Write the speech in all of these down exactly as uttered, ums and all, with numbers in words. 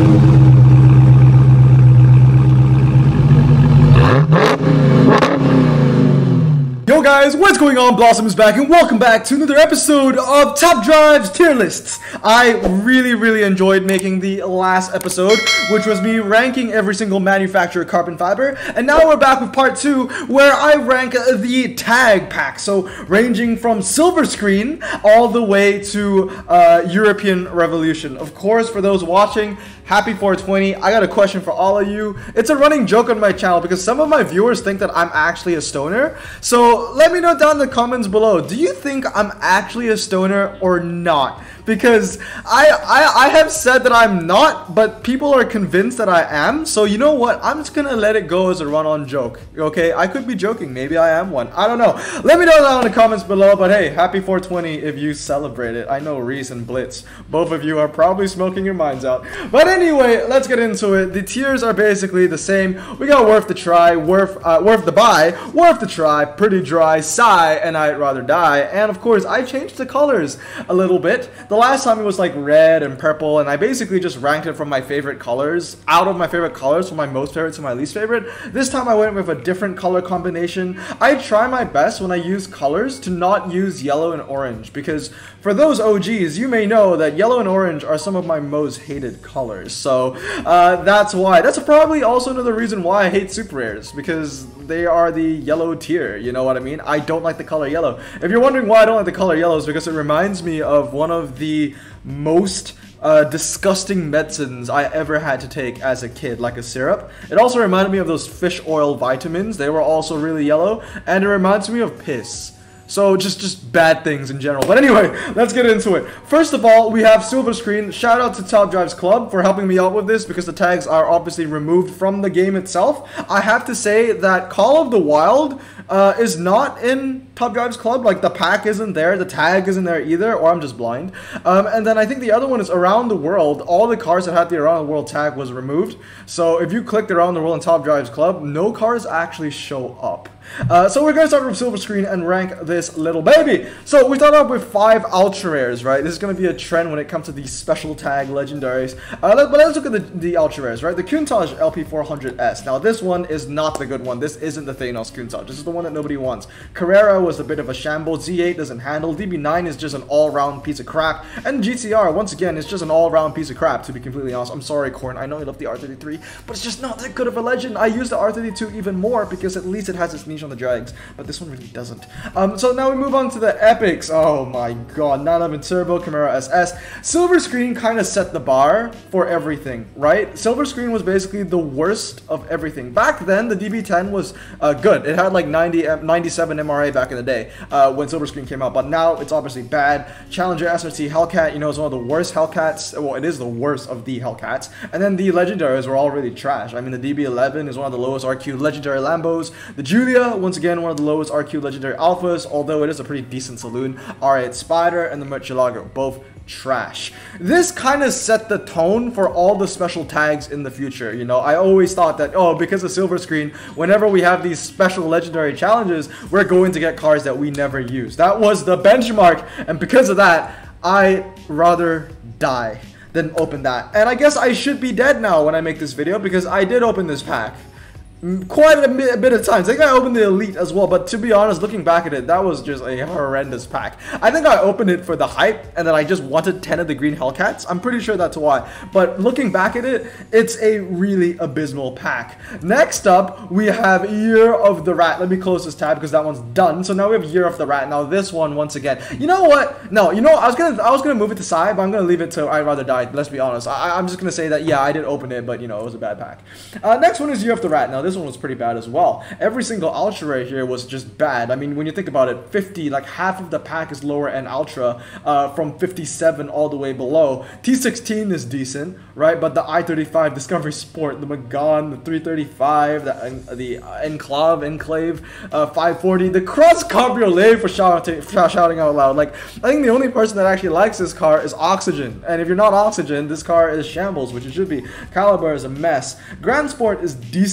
Yo guys, what's going on? Blossom is back and welcome back to another episode of Top Drive's Tier Lists. I really, really enjoyed making the last episode, which was me ranking every single manufacturer carbon fiber. And now we're back with part two, where I rank the tag pack. So ranging from Silver Screen all the way to uh, European Revolution. Of course, for those watching, happy four twenty. I got a question for all of you. It's a running joke on my channel because some of my viewers think that I'm actually a stoner. So let me know down in the comments below. Do you think I'm actually a stoner or not? Because I, I I have said that I'm not, but people are convinced that I am. So you know what? I'm just gonna let it go as a run-on joke. Okay, I could be joking. Maybe I am one. I don't know. Let me know down in the comments below. But hey, happy four twenty if you celebrate it. I know Reese and Blitz, both of you are probably smoking your minds out. But anyway, let's get into it. The tiers are basically the same. We got worth the try, worth uh, worth the buy, worth the try, pretty dry, sigh, and I'd rather die. And of course, I changed the colors a little bit. The last time it was like red and purple, and I basically just ranked it from my favorite colors, out of my favorite colors, from my most favorite to my least favorite. This time I went with a different color combination. I try my best when I use colors to not use yellow and orange, because for those O Gs, you may know that yellow and orange are some of my most hated colors. So uh, that's why. That's probably also another reason why I hate super rares, because they are the yellow tier, you know what I mean? I don't like the color yellow. If you're wondering why I don't like the color yellow, it's because it reminds me of one of the most uh, disgusting medicines I ever had to take as a kid, like a syrup. It also reminded me of those fish oil vitamins. They were also really yellow, and it reminds me of piss. So just just bad things in general. But anyway, let's get into it. First of all, we have Silver Screen. Shout out to Top Drives Club for helping me out with this, because the tags are obviously removed from the game itself. I have to say that Call of the Wild uh, is not in Top Drives Club. Like, the pack isn't there, the tag isn't there either, or I'm just blind. Um, and then I think the other one is Around the World. All the cars that had the Around the World tag was removed. So if you clicked Around the World in Top Drives Club, no cars actually show up. Uh, so we're going to start with Silver Screen and rank this little baby. So we start off with five ultra rares, right? This is going to be a trend when it comes to these special tag legendaries. Uh, let, but let's look at the, the ultra rares, right? The Countach L P four hundred S. Now this one is not the good one. This isn't the Thanos Countach. This is the one that nobody wants. Carrera was a bit of a shambles. Z eight doesn't handle. D B nine is just an all-round piece of crap. And G T R, once again, is just an all-round piece of crap, to be completely honest. I'm sorry, Korn. I know you love the R thirty-three, but it's just not that good of a legend. I use the R thirty-two even more because at least it has its niche on the drags, but this one really doesn't. Um, so now we move on to the epics. Oh my god, nine eleven Turbo, Camaro S S. Silver Screen kind of set the bar for everything, right? Silver Screen was basically the worst of everything. Back then, the D B ten was uh, good. It had like ninety, ninety-seven M R A back in the day uh, when Silver Screen came out, but now it's obviously bad. Challenger S R T Hellcat, you know, is one of the worst Hellcats. Well, it is the worst of the Hellcats. And then the legendaries were all really trash. I mean, the D B eleven is one of the lowest R Q legendary Lambos. The Julia, once again, one of the lowest R Q legendary Alphas, although it is a pretty decent saloon. R eight Spider and the Murcielago, both trash. This kind of set the tone for all the special tags in the future. You know, I always thought that, oh, because of Silver Screen, whenever we have these special legendary challenges, we're going to get cars that we never use. That was the benchmark, and because of that, I rather die than open that. And I guess I should be dead now when I make this video, because I did open this pack quite a bit, a bit of times. I think I opened the Elite as well, but to be honest, looking back at it, that was just a horrendous pack. I think I opened it for the hype, and then I just wanted ten of the green Hellcats. I'm pretty sure that's why. But looking back at it, it's a really abysmal pack. Next up, we have Year of the Rat. Let me close this tab because that one's done. So now we have Year of the Rat. Now this one, once again, you know what? No, you know, I was gonna, I was gonna move it to side, but I'm gonna leave it to I'd rather die. Let's be honest. I, I'm just gonna say that yeah, I did open it, but you know, it was a bad pack. Uh, next one is Year of the Rat. Now this one was pretty bad as well. Every single ultra rare here was just bad. I mean, when you think about it, fifty, like half of the pack is lower end ultra, uh, from fifty-seven all the way below. T sixteen is decent, right? But the I thirty-five Discovery Sport, the Magan, the three thirty-five, the, uh, the Enclave, Enclave, uh, five forty, the Cross Cabriolet for shouting, for shouting out loud. Like, I think the only person that actually likes this car is Oxygen. And if you're not Oxygen, this car is shambles, which it should be. Caliber is a mess. Grand Sport is decent. The T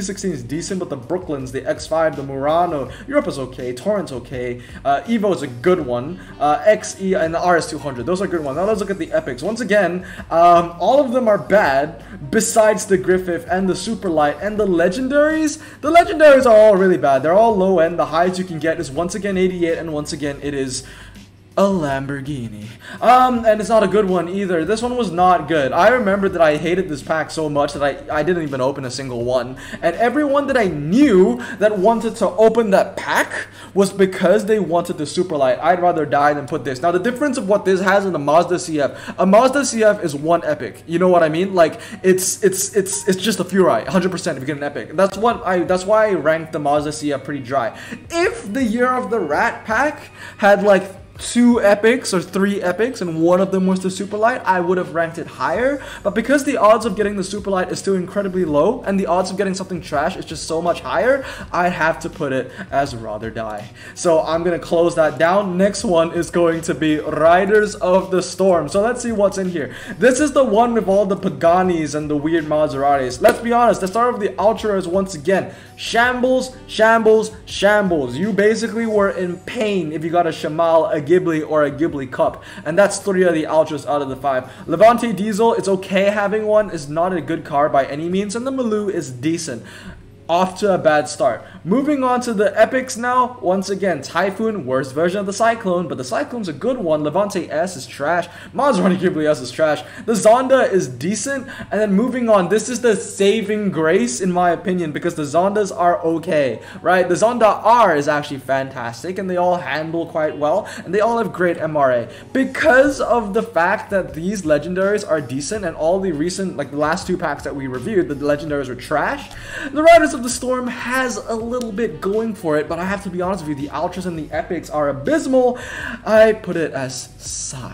G sixteen is decent, but the Brooklyns, the X five, the Murano, Europa's okay, Torrent's okay, uh, Evo is a good one, uh, X E and the R S two hundred, those are good ones. Now let's look at the epics. Once again, um, all of them are bad, besides the Griffith and the Super Light and the Legendaries. The Legendaries are all really bad. They're all low end. The highest you can get is once again eighty-eight, and once again it is a Lamborghini. Um, and it's not a good one either. This one was not good. I remember that I hated this pack so much that I, I didn't even open a single one. And everyone that I knew that wanted to open that pack was because they wanted the Super Light. I'd rather die than put this. Now, the difference of what this has in a Mazda C F. A Mazda C F is one epic. You know what I mean? Like, it's it's it's it's just a Furai, one hundred percent if you get an epic. That's what I that's why I ranked the Mazda C F pretty dry. If the Year of the Rat pack had like two epics or three epics and one of them was the Super Light, I would have ranked it higher. But because the odds of getting the Super Light is still incredibly low and the odds of getting something trash is just so much higher, I'd have to put it as rather die. So I'm gonna close that down. Next one is going to be Riders of the Storm. So let's see what's in here. This is the one with all the Paganis and the weird Maseratis. Let's be honest, the start of the Ultra is once again shambles, shambles, shambles. You basically were in pain if you got a Shamal, a Ghibli, or a Ghibli Cup, and that's three of the Ultras out of the five. Levante Diesel, it's okay having one, is not a good car by any means, and the Maloo is decent. Off to a bad start. Moving on to the epics now. Once again, Typhoon, worst version of the Cyclone, but the Cyclone's a good one. Levante S is trash. Maserati Ghibli S is trash. The Zonda is decent. And then moving on, this is the saving grace in my opinion, because the Zondas are okay, right? The Zonda R is actually fantastic, and they all handle quite well, and they all have great M R A. Because of the fact that these legendaries are decent, and all the recent, like the last two packs that we reviewed, the legendaries were trash, the Riders of the Storm has a little bit going for it, but I have to be honest with you, the Ultras and the Epics are abysmal. I put it as sigh.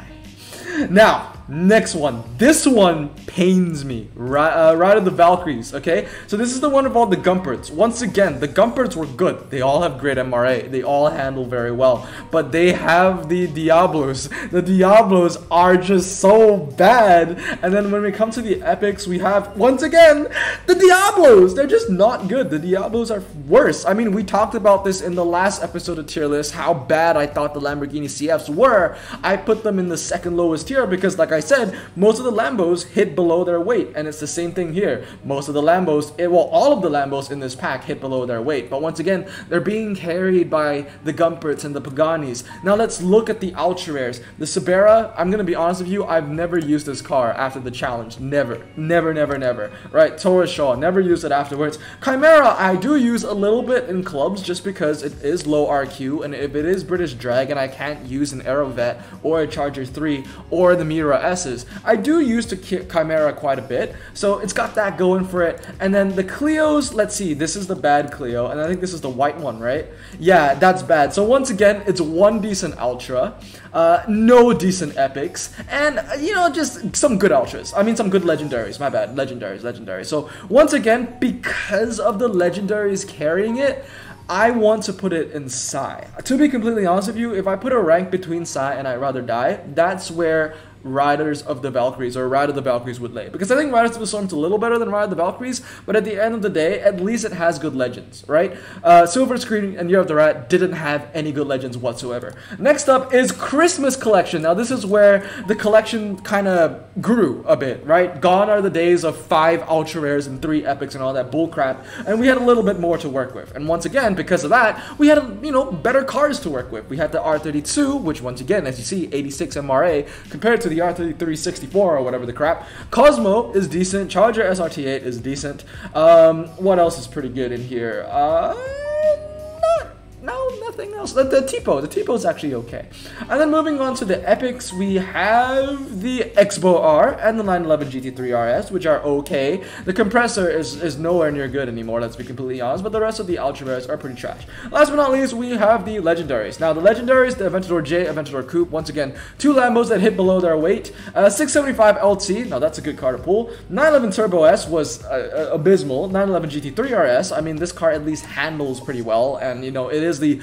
Now, next one. This one pains me. Right, uh, Ride of the Valkyries, okay? So this is the one of all the Gumperts. Once again, the Gumperts were good. They all have great M R A. They all handle very well. But they have the Diablos. The Diablos are just so bad. And then when we come to the Epics, we have, once again, the Diablos. They're just not good. The Diablos are worse. I mean, we talked about this in the last episode of Tier List, how bad I thought the Lamborghini C Fs were. I put them in the second lowest tier because, like I said, most of the Lambos hit below their weight, and it's the same thing here. Most of the Lambos, it, well, all of the Lambos in this pack hit below their weight, but once again, they're being carried by the Gumperts and the Paganis. Now let's look at the Ultra Rares. The Sabera, I'm gonna be honest with you, I've never used this car after the challenge. Never, never, never, never. Right, Taurus Shaw, never used it afterwards. Chimera, I do use a little bit in clubs just because it is low R Q, and if it is British Dragon, I can't use an Aerovet or a Charger three or the Mira S's. I do use the Chimera quite a bit, so it's got that going for it. And then the Clios, let's see, this is the bad Clio, and I think this is the white one, right? Yeah, that's bad. So once again, it's one decent Ultra, uh, no decent Epics, and, uh, you know, just some good Ultras. I mean, some good Legendaries, my bad, Legendaries, Legendaries. So once again, because of the Legendaries carrying it, I want to put it in Psy. To be completely honest with you, if I put a rank between Psy and I'd rather die, that's where Riders of the Valkyries or Ride of the Valkyries would lay. Because I think Riders of the Storm's a little better than Ride of the Valkyries, but at the end of the day, at least it has good legends, right? Uh, Silver Screen and Year of the Rat didn't have any good legends whatsoever. Next up is Christmas Collection. Now this is where the collection kind of grew a bit, right? Gone are the days of five Ultra Rares and three Epics and all that bullcrap, and we had a little bit more to work with. And once again, because of that, we had, you know, better cars to work with. We had the R thirty-two, which once again, as you see, eighty-six M R A compared to the R thirty-three sixty-four or whatever the crap. Cosmo is decent. Charger S R T eight is decent. Um, what else is pretty good in here? Uh, not, no, nothing else. The, the Tipo. The Tipo is actually okay. And then moving on to the Epics, we have the Expo R and the nine eleven G T three R S, which are okay. The compressor is, is nowhere near good anymore, let's be completely honest, but the rest of the Ultra Rares are pretty trash. Last but not least, we have the Legendaries. Now, the Legendaries, the Aventador J, Aventador Coupe, once again, two Lambos that hit below their weight. Uh, six seventy-five L T, now that's a good car to pull. nine eleven Turbo S was uh, uh, abysmal. nine eleven G T three R S, I mean, this car at least handles pretty well, and, you know, it is the staple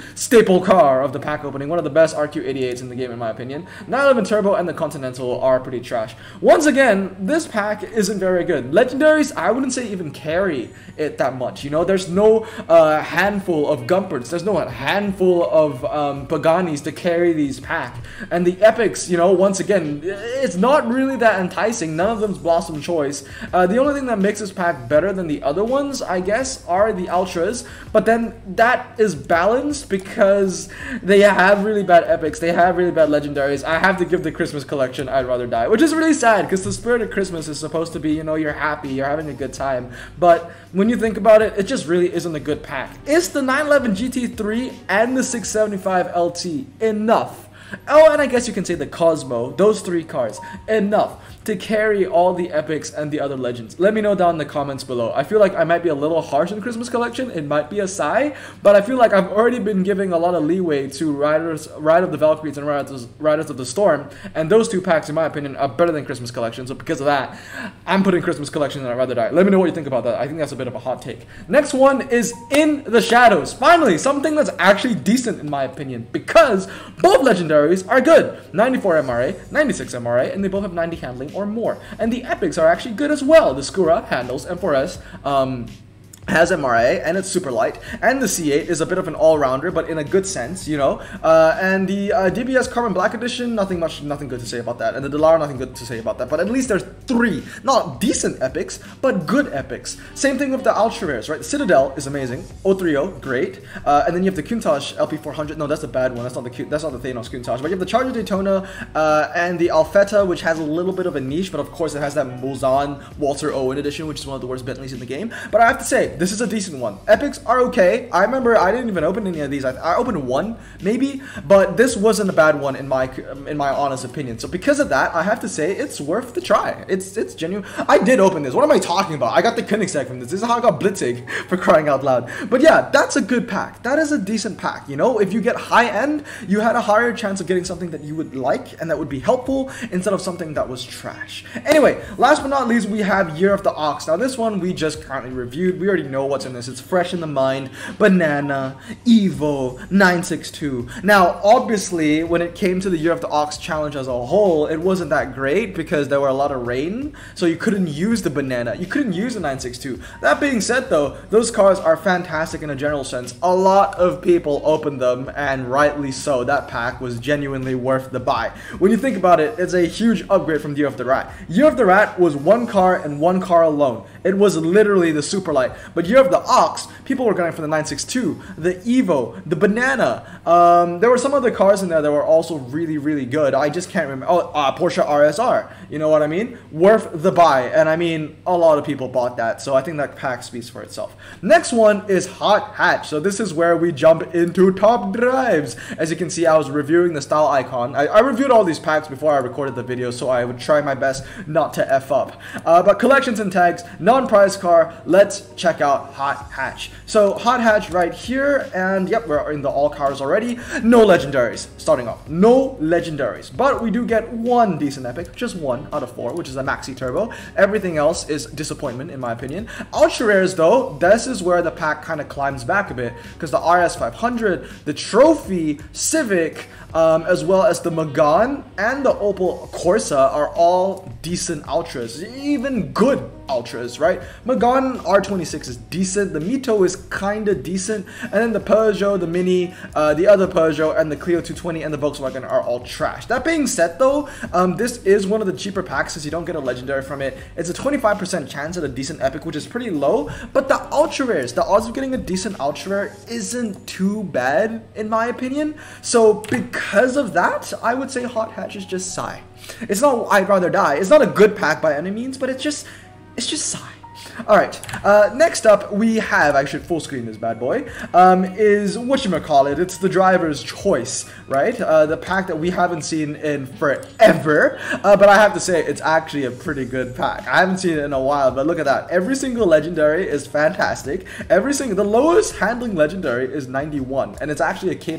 staple car of the pack opening, one of the best R Q eighty-eights in the game in my opinion. nine eleven Turbo and the Continental are pretty trash. Once again, this pack isn't very good. Legendaries, I wouldn't say even carry it that much. You know, there's no uh, handful of Gumperts, there's no handful of um, Paganis to carry these pack. And the epics, you know, once again, it's not really that enticing. None of them's Blossom Choice. Uh, the only thing that makes this pack better than the other ones, I guess, are the Ultras. But then that is balanced because they have really bad epics, they have really bad legendaries. I have to give the Christmas collection I'd Rather Die, which is really sad because the spirit of Christmas is supposed to be, you know, you're happy, you're having a good time. But when you think about it, it just really isn't a good pack. Is the nine eleven G T three and the six seventy-five L T enough? Oh, and I guess you can say the Cosmo, those three cards, enough to carry all the epics and the other legends? Let me know down in the comments below. I feel like I might be a little harsh in Christmas collection. It might be a sigh, but I feel like I've already been giving a lot of leeway to Riders, Ride of the Valkyries and Riders, Riders of the Storm, and those two packs, in my opinion, are better than Christmas collection. So because of that, I'm putting Christmas collection in I'd Rather Die. Let me know what you think about that. I think that's a bit of a hot take. Next one is In the Shadows. Finally, something that's actually decent in my opinion, because both legendaries are good. ninety-four M R A, ninety-six M R A, and they both have ninety handling or more. And the epics are actually good as well. The Skura handles M four S, um, has M R A, and it's super light, and the C eight is a bit of an all-rounder, but in a good sense, you know. Uh, and the uh, D B S Carbon Black Edition, nothing much, nothing good to say about that. And the Delara, nothing good to say about that. But at least there's three, not decent epics, but good epics. Same thing with the Ultra Rares, right? The Citadel is amazing. oh three oh, great. Uh, and then you have the Countach L P four hundred. No, that's the bad one. That's not the that's not the Thanos Countach. But you have the Charger Daytona uh, and the Alfetta, which has a little bit of a niche, but of course it has that Mulzan Walter Owen edition, which is one of the worst Bentleys in the game. But I have to say, this is a decent one. Epics are okay. I remember I didn't even open any of these. I, I opened one, maybe, but this wasn't a bad one in my in my honest opinion. So because of that, I have to say it's worth the try. It's it's genuine. I did open this. What am I talking about? I got the Koenigsegg from this. This is how I got Blitzig, for crying out loud. But yeah, that's a good pack. That is a decent pack. You know, if you get high end, you had a higher chance of getting something that you would like and that would be helpful instead of something that was trash. Anyway, last but not least, we have Year of the Ox. Now this one we just currently reviewed. We already know what's in this. It's fresh in the mind. Banana, Evo, nine six two. Now, obviously, when it came to the Year of the Ox challenge as a whole, it wasn't that great because there were a lot of rain, so you couldn't use the banana. You couldn't use the nine six two. That being said, though, those cards are fantastic in a general sense. A lot of people opened them, and rightly so. That pack was genuinely worth the buy. When you think about it, it's a huge upgrade from Year of the Rat. Year of the Rat was one car and one car alone. It was literally the super light. But Year of the Ox, people were going for the nine six two, the Evo, the Banana. Um, there were some other cars in there that were also really, really good. I just can't remember. Oh, uh, Porsche R S R. You know what I mean? Worth the buy. And I mean, a lot of people bought that. So I think that pack speaks for itself. Next one is Hot Hatch. So this is where we jump into top drives. As you can see, I was reviewing the style icon. I, I reviewed all these packs before I recorded the video, so I would try my best not to F up. Uh, but collections and tags, non-prize car, let's check out Hot Hatch. So Hot Hatch right here, and yep, we're in the all cars already. No legendaries, starting off. No legendaries, but we do get one decent epic, just one out of four, which is a Maxi Turbo. Everything else is disappointment, in my opinion. Ultra rares, though, this is where the pack kind of climbs back a bit, because the R S five hundred, the Trophy, Civic, um, as well as the Megane and the Opel Corsa are all decent Ultras, even good Ultras, right? Megane R twenty-six is decent, the Mito is kind of decent, and then the Peugeot, the Mini, uh, the other Peugeot, and the Clio two twenty and the Volkswagen are all trash. That being said, though, um, this is one of the cheaper packs since you don't get a legendary from it. It's a twenty-five percent chance at a decent epic, which is pretty low, but the Ultra rares, the odds of getting a decent Ultra rare isn't too bad, in my opinion. So because of that, I would say Hot Hatch is just sigh. It's not I'd Rather Die. It's not a good pack by any means, but it's just It's just sigh. Alright, uh, next up we have, I should full screen this bad boy, um, is whatchamacallit, it's the driver's choice, right? Uh, the pack that we haven't seen in forever, uh, but I have to say, it's actually a pretty good pack. I haven't seen it in a while, but look at that. Every single legendary is fantastic. Every single, the lowest handling legendary is ninety-one, and it's actually a caterer,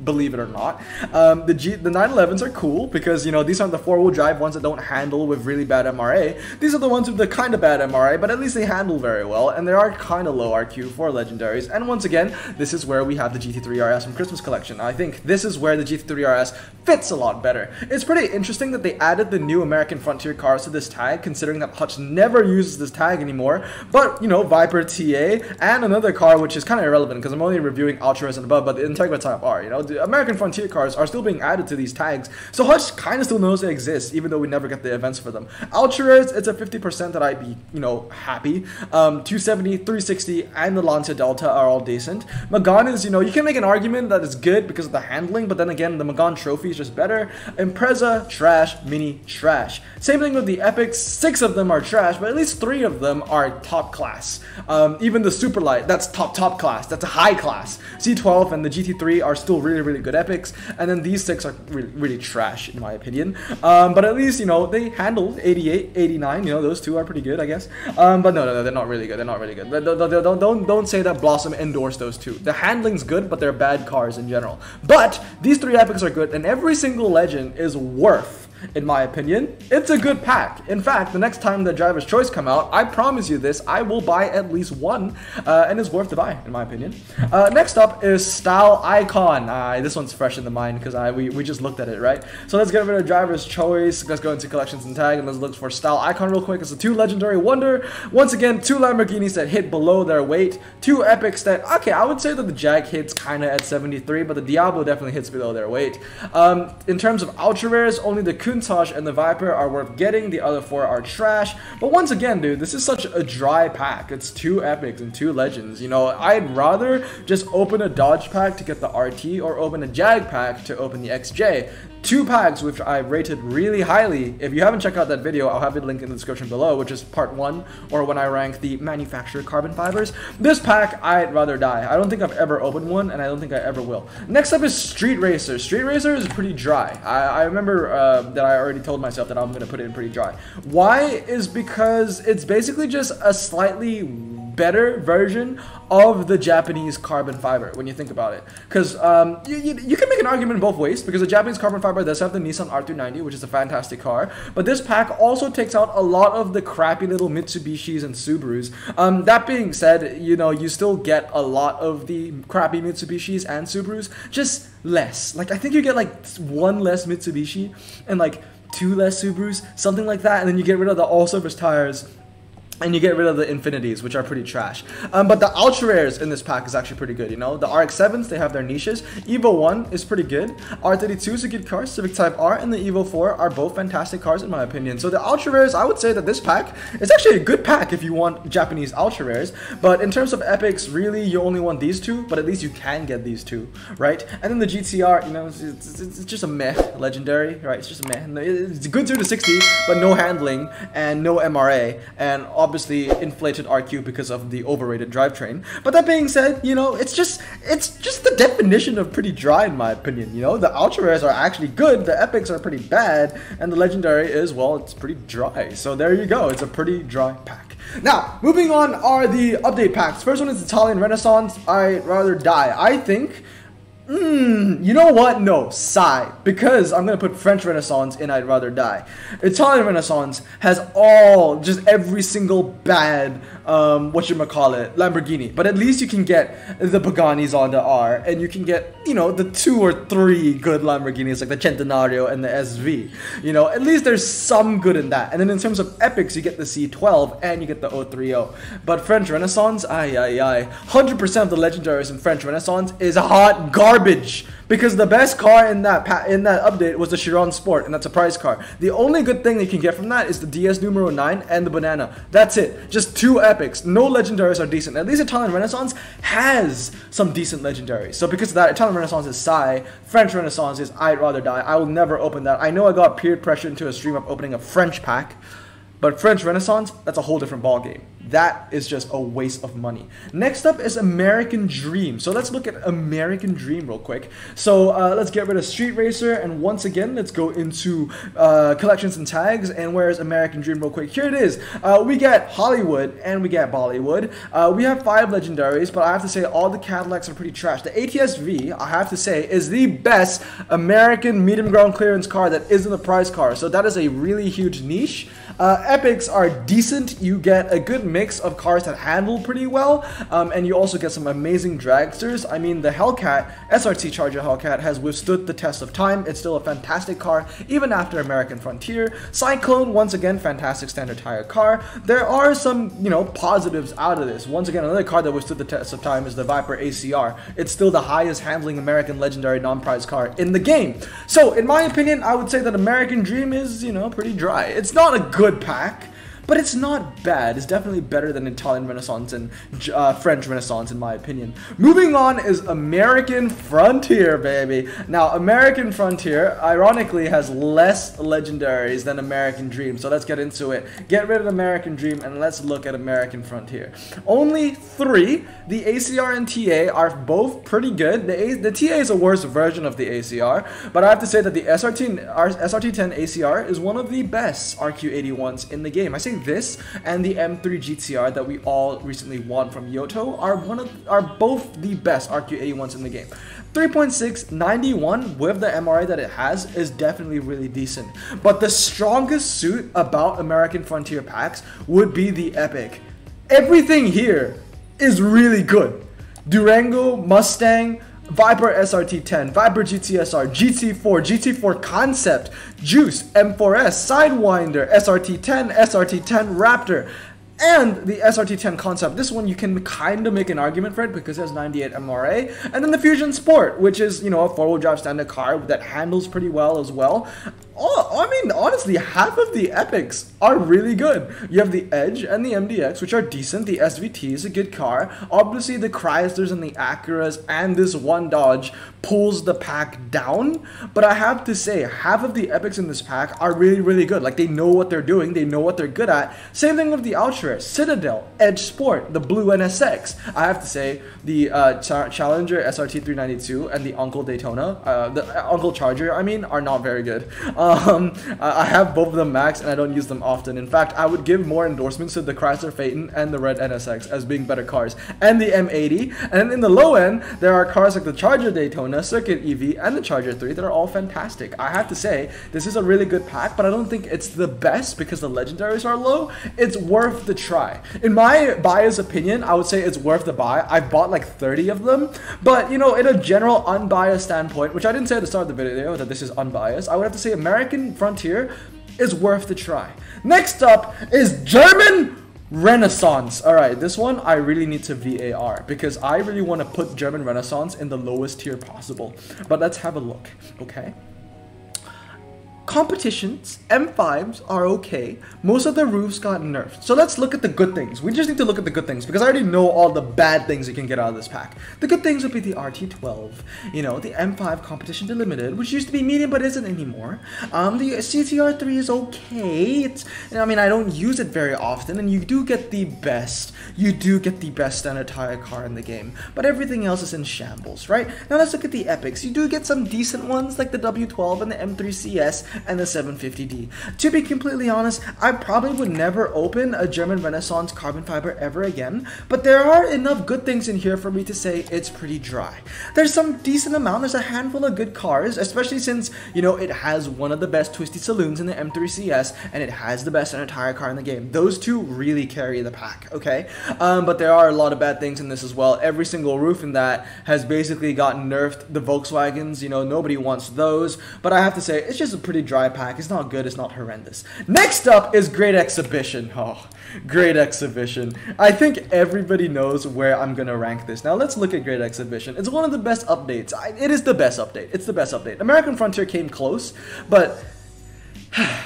believe it or not. Um, the G the nine elevens are cool because, you know, these aren't the four-wheel drive ones that don't handle with really bad M R A. These are the ones with the kind of bad M R A, but at least they handle very well, and they are kind of low R Q for legendaries. And once again, this is where we have the G T three R S from Christmas Collection. I think this is where the G T three R S fits a lot better. It's pretty interesting that they added the new American Frontier cars to this tag, considering that Hutch never uses this tag anymore. But, you know, Viper T A and another car, which is kind of irrelevant because I'm only reviewing Ultras and above, but the Integra Type R, you know, the American Frontier cars are still being added to these tags. So Hutch kind of still knows they exist, even though we never get the events for them. Ultras, it's a fifty percent that I'd be, you know, happy. Um, two seventy, three sixty, and the Lancia Delta are all decent. Magan is, you know, you can make an argument that it's good because of the handling, but then again, the Magan trophy is just better. Impreza, trash. Mini, trash. Same thing with the Epics. Six of them are trash, but at least three of them are top class. Um, even the Superlight, that's top, top class. That's a high class. C twelve and the G T three are still really, really good Epics, and then these six are really, really trash, in my opinion. Um, but at least, you know, they handled eighty-eight, eighty-nine, you know, those two are pretty good, I guess. Um, but no, no, no, they're not really good. They're not really good. Don't, don't, don't, don't say that Blossom endorsed those two. The handling's good, but they're bad cars in general. But these three Epics are good, and every single legend is worth, in my opinion, it's a good pack. In fact, the next time the Driver's Choice come out, I promise you this, I will buy at least one, uh, and it's worth to buy, in my opinion. Uh, next up is Style Icon. Uh, this one's fresh in the mind because I we, we just looked at it, right? So let's get rid of Driver's Choice, let's go into Collections and Tag, and let's look for Style Icon real quick. It's a two Legendary Wonder. Once again, two Lamborghinis that hit below their weight, two Epics that, okay, I would say that the Jag hits kind of at seventy-three, but the Diablo definitely hits below their weight. Um, in terms of Ultra Rares, only the Countach and the Viper are worth getting. The other four are trash. But once again, dude, this is such a dry pack. It's two Epics and two Legends. You know, I'd rather just open a Dodge pack to get the R T or open a Jag pack to open the X J. Two packs which I rated really highly. If you haven't checked out that video, I'll have it linked in the description below, which is part one, or when I rank the manufacturer carbon fibers. This pack, I'd rather die. I don't think I've ever opened one, and I don't think I ever will. Next up is Street Racer. Street Racer is pretty dry. I, I remember uh, that I already told myself that I'm going to put it in pretty dry. Why? Is because it's basically just a slightly better version of the Japanese carbon fiber when you think about it, because um, you, you, you can make an argument both ways, because the Japanese carbon fiber does have the Nissan R three ninety, which is a fantastic car, but this pack also takes out a lot of the crappy little Mitsubishis and Subarus. Um, that being said, you know, you still get a lot of the crappy Mitsubishis and Subarus, just less. Like, I think you get like one less Mitsubishi and like two less Subarus, something like that, and then you get rid of the all-surface tires, and you get rid of the Infinities, which are pretty trash. Um, but the Ultra Rares in this pack is actually pretty good, you know? The R X sevens, they have their niches. Evo one is pretty good. R thirty-two is a good car. Civic Type R and the Evo four are both fantastic cars in my opinion. So the Ultra Rares, I would say that this pack is actually a good pack if you want Japanese Ultra Rares. But in terms of Epics, really, you only want these two, but at least you can get these two, right? And then the G T R, you know, it's, it's, it's just a meh Legendary, right? It's just a meh. It's a good zero to sixty, but no handling and no M R A. And obviously inflated R Q because of the overrated drivetrain. But that being said, you know, it's just it's just the definition of pretty dry in my opinion. You know, the Ultra Rares are actually good, the Epics are pretty bad, and the Legendary is, well, it's pretty dry. So there you go, it's a pretty dry pack. Now, moving on are the update packs. First one is Italian Renaissance. I'd rather die. I think Hmm, you know what? No, sigh. Because I'm going to put French Renaissance in I'd rather die. Italian Renaissance has all, just every single bad, um, whatchamacallit, Lamborghini. But at least you can get the Pagani's on the R, and you can get, you know, the two or three good Lamborghinis, like the Centenario and the S V. You know, at least there's some good in that. And then in terms of Epics, you get the C twelve, and you get the oh three oh. But French Renaissance, ay, ay, ay. one hundred percent of the Legendaries in French Renaissance is hot garbage. Garbage, because the best car in that pa in that update was the Chiron Sport, and that's a prize car. The only good thing you can get from that is the D S numero nine and the Banana. That's it. Just two Epics. No Legendaries are decent. At least Italian Renaissance has some decent Legendaries. So because of that, Italian Renaissance is sigh. French Renaissance is I'd rather die. I will never open that. I know I got peer pressure into a stream of opening a French pack. But French Renaissance, that's a whole different ballgame. That is just a waste of money. Next up is American Dream. So let's look at American Dream real quick. So uh, let's get rid of Street Racer, and once again, let's go into uh, collections and tags. And where's American Dream real quick? Here it is. Uh, we get Hollywood and we get Bollywood. Uh, we have five legendaries, but I have to say all the Cadillacs are pretty trash. The A T S V, I have to say, is the best American medium ground clearance car that isn't a prize car. So that is a really huge niche. Uh, epics are decent. You get a good mix of cars that handle pretty well, um, and you also get some amazing dragsters. I mean, the Hellcat, S R T Charger Hellcat, has withstood the test of time. It's still a fantastic car, even after American Frontier. Cyclone, once again, fantastic standard tire car. There are some, you know, positives out of this. Once again, another car that withstood the test of time is the Viper A C R. It's still the highest handling American legendary non-prize car in the game. So, in my opinion, I would say that American Dream is, you know, pretty dry. It's not a good pack, but it's not bad. It's definitely better than Italian Renaissance and uh, French Renaissance, in my opinion. Moving on is American Frontier, baby. Now, American Frontier, ironically, has less legendaries than American Dream. So let's get into it. Get rid of American Dream and let's look at American Frontier. Only three. The A C R and T A are both pretty good. The, A the T A is a worse version of the A C R, but I have to say that the S R T ten A C R is one of the best R Q eighty-ones in the game. I say this and the M three G T R that we all recently won from Yoto are one of are both the best R Q eighty-ones in the game. three point six ninety-one with the M R A that it has is definitely really decent. But the strongest suit about American Frontier packs would be the Epic. Everything here is really good. Durango, Mustang, Viper S R T ten, Viper G T S R, G T four, G T four Concept, Juice, M four S, Sidewinder, S R T ten, S R T ten Raptor, and the S R T ten Concept. This one you can kind of make an argument for it because it has ninety-eight M R A. And then the Fusion Sport, which is, you know, a four-wheel drive standard car that handles pretty well as well. Oh, I mean, honestly, half of the Epics are really good. You have the Edge and the M D X, which are decent. The S V T is a good car. Obviously, the Chryslers and the Acuras and this one Dodge pulls the pack down. But I have to say, half of the Epics in this pack are really, really good. Like, they know what they're doing. They know what they're good at. Same thing with the Ultra, Citadel, Edge Sport, the Blue N S X. I have to say, the uh, Ch Challenger S R T three ninety-two and the Uncle Daytona, uh, the uh, Uncle Charger, I mean, are not very good. Um, I have both of them max and I don't use them often. In fact, I would give more endorsements to the Chrysler Phaeton and the Red N S X as being better cars, and the M eighty. And in the low end, there are cars like the Charger Daytona, Circuit E V, and the Charger three that are all fantastic. I have to say, this is a really good pack, but I don't think it's the best because the legendaries are low. It's worth the try. In my biased opinion, I would say it's worth the buy. I've bought like thirty of them, but you know, in a general unbiased standpoint, which I didn't say at the start of the video that this is unbiased, I would have to say American Frontier is worth the try. Next up is German Renaissance. Alright, this one I really need to V A R because I really want to put German Renaissance in the lowest tier possible. But let's have a look, okay? Competitions, M fives are okay. Most of the roofs got nerfed. So let's look at the good things. We just need to look at the good things because I already know all the bad things you can get out of this pack. The good things would be the R T twelve, you know, the M five Competition Delimited, which used to be medium but isn't anymore. Um, the C T R three is okay. It's, I mean, I don't use it very often, and you do get the best. You do get the best standard tire car in the game, but everything else is in shambles, right? Now let's look at the epics. You do get some decent ones like the W twelve and the M three C S and the seven fifty D. To be completely honest, I probably would never open a German Renaissance carbon fiber ever again, but there are enough good things in here for me to say it's pretty dry. There's some decent amount, there's a handful of good cars, especially since, you know, it has one of the best twisty saloons in the M three C S, and it has the best entire car in the game. Those two really carry the pack, okay? Um, but there are a lot of bad things in this as well. Every single roof in that has basically gotten nerfed. The Volkswagens, you know, nobody wants those, but I have to say, it's just a pretty dry pack. It's not good, it's not horrendous. Next up is Great Exhibition. Oh, Great Exhibition. I think everybody knows where I'm gonna rank this. Now let's look at Great Exhibition. It's one of the best updates. I, it is the best update. It's the best update. American Frontier came close, but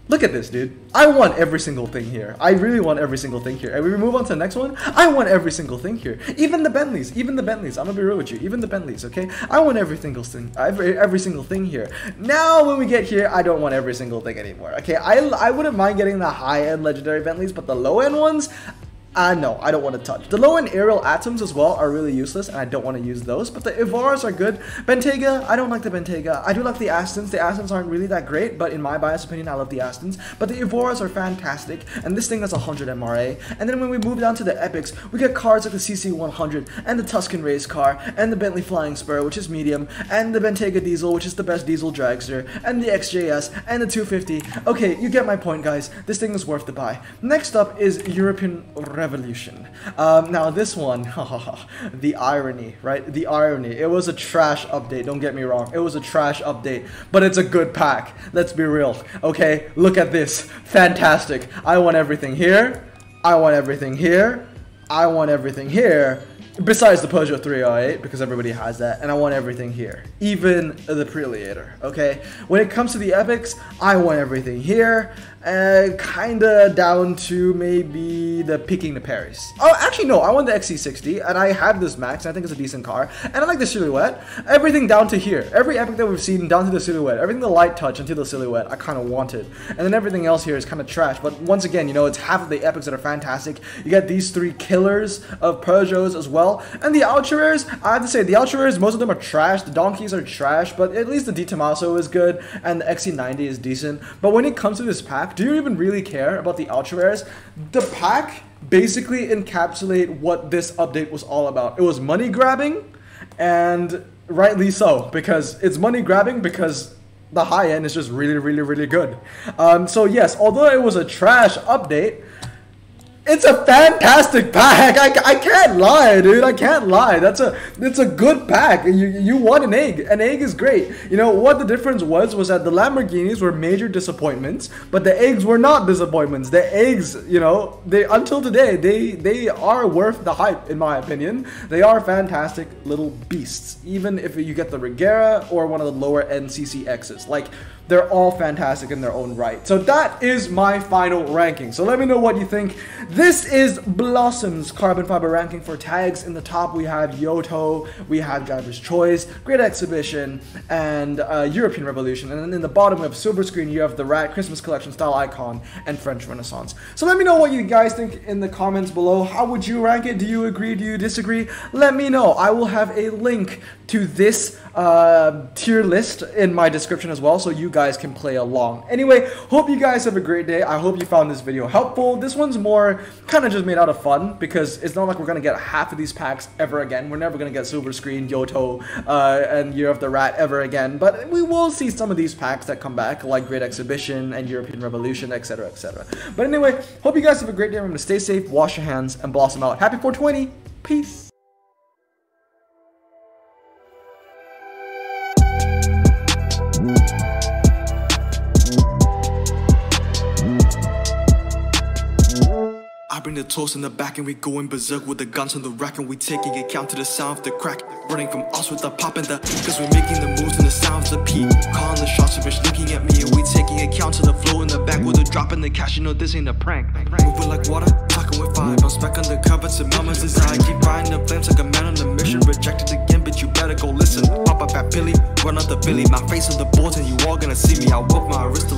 Look at this, dude. I want every single thing here. I really want every single thing here. And we move on to the next one. I want every single thing here. Even the Bentleys. Even the Bentleys. I'm gonna be real with you. Even the Bentleys, okay? I want every single thing. Every, every single thing here. Now, when we get here, I don't want every single thing anymore, okay? I, I wouldn't mind getting the high-end legendary Bentleys, but the low-end ones, Uh, no, I don't want to touch. The low-end aerial atoms as well are really useless, and I don't want to use those. But the Ivars are good. Bentayga, I don't like the Bentayga. I do like the Astons. The Astons aren't really that great, but in my biased opinion, I love the Astons. But the Ivars are fantastic, and this thing has one hundred M R A. And then when we move down to the epics, we get cars like the C C one hundred, and the Tuscan race car, and the Bentley Flying Spur, which is medium, and the Bentayga Diesel, which is the best diesel dragster, and the X J S, and the two fifty. Okay, you get my point, guys. This thing is worth the buy. Next up is European Revolution. Um, now this one, the irony, right? The irony. It was a trash update, don't get me wrong. It was a trash update, but it's a good pack. Let's be real, okay? Look at this. Fantastic. I want everything here. I want everything here. I want everything here. Besides the Peugeot three oh eight, because everybody has that, and I want everything here. Even the Preliator, okay? When it comes to the epics, I want everything here, and kinda down to maybe the picking the Paris. Oh, actually no, I want the X C sixty, and I have this Max, and I think it's a decent car, and I like the silhouette. Everything down to here. Every epic that we've seen down to the silhouette. Everything the light touch until the silhouette, I kinda want it. And then everything else here is kinda trash, but once again, you know, it's half of the epics that are fantastic. You get these three killers of Peugeots as well. And the ultra rares, I have to say, the ultra rares, most of them are trash. The donkeys are trash, but at least the Di Tommaso is good, and the X C ninety is decent. But when it comes to this pack, do you even really care about the ultra rares? The pack basically encapsulate what this update was all about. It was money grabbing, and rightly so, because it's money grabbing because the high end is just really, really, really good. Um, so yes, although it was a trash update, it's a fantastic pack. I, I can't lie, dude. I can't lie. That's a it's a good pack. You you want an egg. An egg is great. You know what the difference was was that the Lamborghinis were major disappointments, but the eggs were not disappointments. The eggs, you know, they until today they they are worth the hype in my opinion. They are fantastic little beasts. Even if you get the Regera or one of the lower end C C Xs, like. They're all fantastic in their own right. So that is my final ranking. So let me know what you think. This is Blossom's carbon fiber ranking for tags. In the top, we have Yoto, we have Driver's Choice, Great Exhibition, and uh, European Revolution. And then in the bottom, we have Silver Screen, you have the Rat, Christmas Collection, Style Icon, and French Renaissance. So let me know what you guys think in the comments below. How would you rank it? Do you agree? Do you disagree? Let me know. I will have a link to this uh, tier list in my description as well, so you guys can play along. Anyway, hope you guys have a great day. I hope you found this video helpful. This one's more kind of just made out of fun because it's not like we're gonna get half of these packs ever again. We're never gonna get Silver Screen, Yoto, uh, and Year of the Rat ever again, but we will see some of these packs that come back, like Great Exhibition and European Revolution, etc, et cetera. But anyway, hope you guys have a great day. Remember to stay safe, wash your hands, and blossom out. Happy four twenty. Peace. I bring the toast in the back and we going berserk with the guns on the rack, and we taking account to the sound of the crack. Running from us with the pop and the, cause we're making the moves and the sounds of the P. Calling the shots, bitch looking at me, and we taking account to the flow in the back with the drop in the cash. You know this ain't a prank. Moving like water, talking with five. I'm back on the cover to mama's desire. Keep riding the flames like a man on a mission. Rejected again, but you better go listen. Pop up at Billy, run out the Billy. My face on the boards and you all gonna see me. I whip my wrist